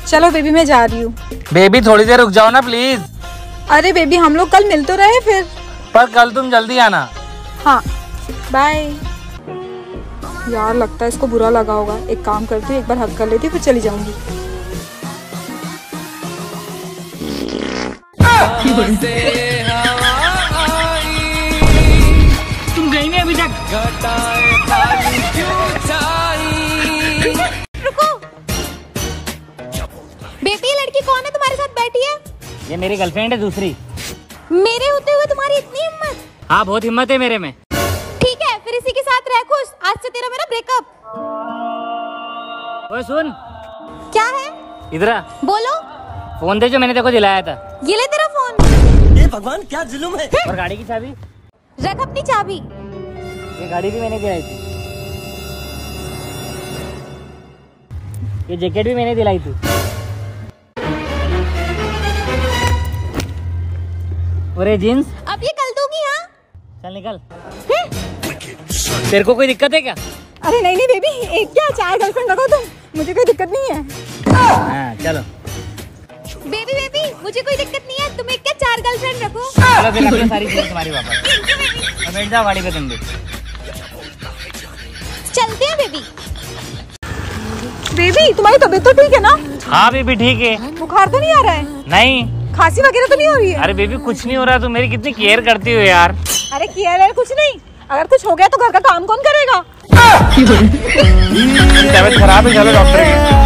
चलो बेबी मैं जा रही हूँ। बेबी थोड़ी देर रुक जाओ ना प्लीज। अरे बेबी हम लोग कल मिल तो रहे फिर। पर कल तुम जल्दी आना। हाँ बाय। यार लगता है इसको बुरा लगा होगा। एक काम करती हूँ, एक बार हक कर लेती हूँ फिर चली जाऊंगी। तुम गई नहीं अभी तक? रुको बेबी, ये लड़की कौन है तुम्हारे साथ बैठी है? ये मेरी गर्लफ्रेंड है दूसरी। मेरे होते हुए तुम्हारी इतनी हिम्मत? हाँ बहुत हिम्मत है मेरे में। ठीक है फिर इसी के साथ रह खुश। आज से तेरा मेरा ब्रेकअप। ओए सुन, क्या है? इधर आ। बोलो। फोन दे जो मैंने तेरे को दिलाया था। ये ले तेरा फोन। ये भगवान क्या जुल्म है। और गाड़ी की चाबी रख अपनी चाबी। ये गाड़ी भी मैंने दिलाई थी। ये जैकेट भी मैंने दिलाई थी। और ये जीन्स अब ये कल दूंगी। हाँ चल निकल। तेरे को कोई दिक्कत है क्या? अरे नहीं नहीं बेबी, एक क्या 4 गर्लफ्रेंड रखो तुम, मुझे कोई दिक्कत नहीं है। हाँ चलो। बेबी बेबी मुझे कोई दिक्कत नहीं है, तुम एक क्या 4 गर्लफ्रेंड रखो। चलो फिर अपनी सारी चीजें तुम्हारी वापस। बैठ जाओ गाड़ी पे तुम भी। चलते हैं बेबी। बेबी तुम्हारी तबीयत तो ठीक है ना? हाँ बेबी ठीक है। बुखार तो नहीं आ रहा है? नहीं। खांसी वगैरह तो नहीं हो रही है? अरे बेबी कुछ नहीं हो रहा। तुम मेरी कितनी केयर करती हो यार। अरे केयर है कुछ नहीं, अगर कुछ हो गया तो घर का काम कौन करेगा? तबीयत खराब है, चलो डॉक्टर के।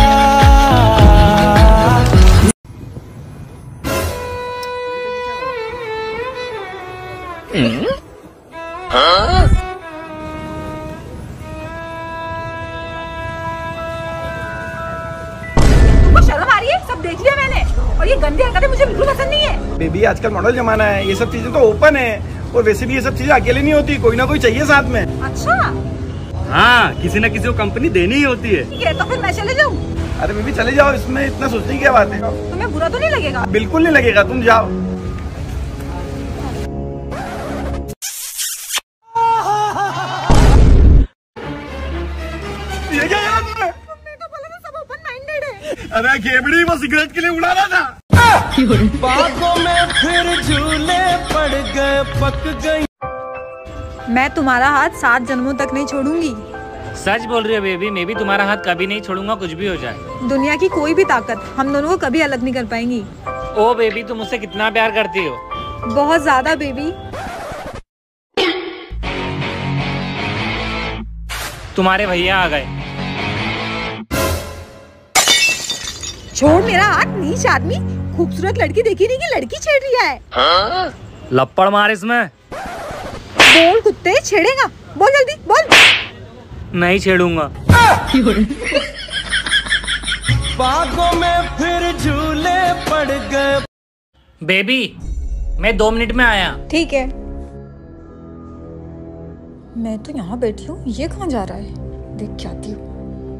तुमको शर्म आ रही है? सब देख लिया मैंने, और ये गंदी हरकतें मुझे बिल्कुल पसंद नहीं है। बेबी आजकल मॉडल जमाना है, ये सब चीजें तो ओपन है। और वैसे भी ये सब चीजें अकेले नहीं होती, कोई ना कोई चाहिए साथ में। अच्छा हाँ, किसी न किसी को कंपनी देनी ही होती है। ठीक है तो फिर मैं चले जाऊँ? अरे बेबी चले जाओ, इसमें इतना सोचने की क्या बात है। तुम्हें बुरा तो नहीं लगेगा? बिल्कुल नहीं लगेगा, तुम जाओ। ये क्या करा तुमने? तुमने तो बोला था सब ओपन माइंडेड है। अरे खेबड़ी वो सिगरेट के लिए उड़ा रहा था। बागों में फिर झूले पड़ गए, पक गई। मैं तुम्हारा हाथ 7 जन्मों तक नहीं छोड़ूंगी। सच बोल रही है बेबी, मैं भी तुम्हारा हाथ कभी नहीं छोड़ूंगा, कुछ भी हो जाए। दुनिया की कोई भी ताकत हम दोनों को कभी अलग नहीं कर पाएंगी। ओ बेबी तुम मुझसे कितना प्यार करती हो। बहुत ज्यादा बेबी। तुम्हारे भैया आ गए। छोड़ मेरा हाथ नीच आदमी। खूबसूरत लड़की देखी नहीं कि लड़की छेड़ रही है। लपड़ मार इसमें। बोल कुत्ते, छेड़ेगा? बोल जल्दी बोल। नहीं छेड़ूंगा। बागों में फिर झूले पड़ गए। बेबी मैं 2 मिनट में आया। ठीक है। मैं तो यहाँ बैठी हूँ, ये कहाँ जा रहा है? देख के आती हूँ।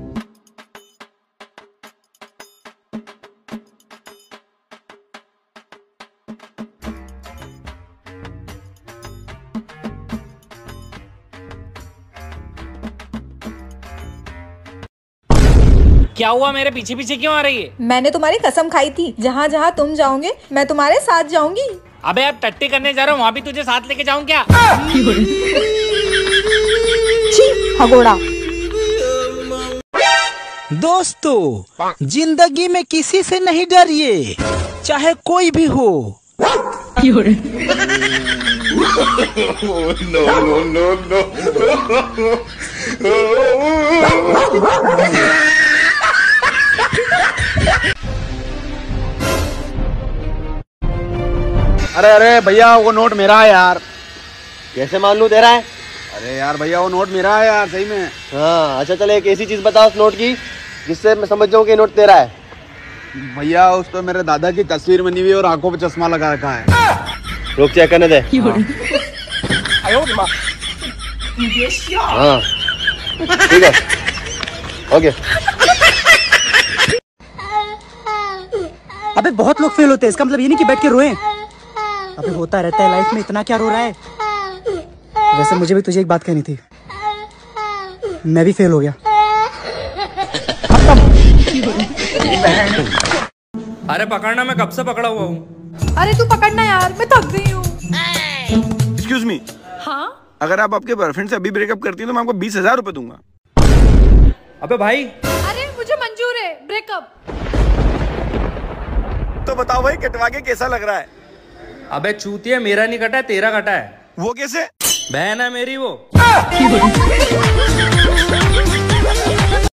क्या हुआ, मेरे पीछे पीछे क्यों आ रही है? मैंने तुम्हारी कसम खाई थी, जहाँ जहाँ तुम जाओगे मैं तुम्हारे साथ जाऊंगी। अबे अब टट्टी करने जा रहा हूँ, वहाँ भी तुझे साथ लेके जाऊँ क्या? छी हगोड़ा। दोस्तों जिंदगी में किसी से नहीं डरिए, चाहे कोई भी हो। अरे अरे भैया वो नोट मेरा है यार। कैसे मान लूं तेरा है? अरे यार भैया वो नोट मेरा है यार, सही में। हाँ अच्छा चल, एक ऐसी चीज बताओ उस नोट की जिससे मैं समझ जाऊं कि नोट तेरा है। भैया उस पर मेरे दादा की तस्वीर बनी हुई है और आंखों पे चश्मा लगा रखा है। रुक चेक करने दे। हाँ ठीक है ओके। अबे बहुत लोग फेल होते हैं, इसका मतलब ये नहीं कि बैठ के रोएं। अबे होता रहता है लाइफ में, इतना क्या रो रहा है? वैसे मुझे भी तुझे एक बात कहनी थी, मैं भी फेल हो गया। अरे पकड़ना, मैं कब से पकड़ा हुआ हूँ। अरे तू पकड़ना यार, मैं थक गई हूँ। Excuse me. हाँ अगर आप आपके बॉयफ्रेंड से अभी ब्रेकअप करती हैं तो मैं आपको 20,000 रुपए दूंगा। अबे भाई, अरे मुझे मंजूर है ब्रेकअप। तो बताओ भाई, कटवा के कैसा लग रहा है? अबे चूतिया, मेरा नहीं कटा है, तेरा कटा है। वो कैसे? बहन है मेरी वो।